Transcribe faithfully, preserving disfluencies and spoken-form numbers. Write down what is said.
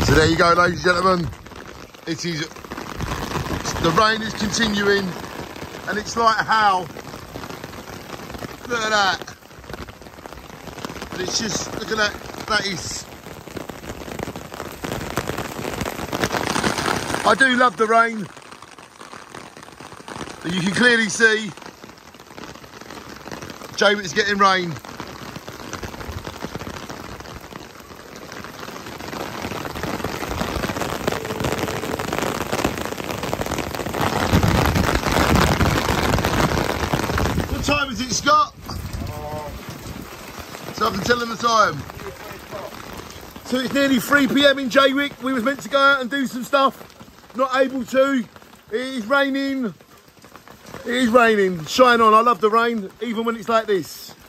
So there you go, ladies and gentlemen. It is, the rain is continuing, and it's like how, look at that. And it's just, look at that, that is, I do love the rain. You can clearly see Jaywick's getting rain. What time is it, Scott? Oh. So I can tell them the time. So it's nearly three p m in Jaywick. We was meant to go out and do some stuff. Not able to. It is raining. It is raining. Shine on. I love the rain, even when it's like this.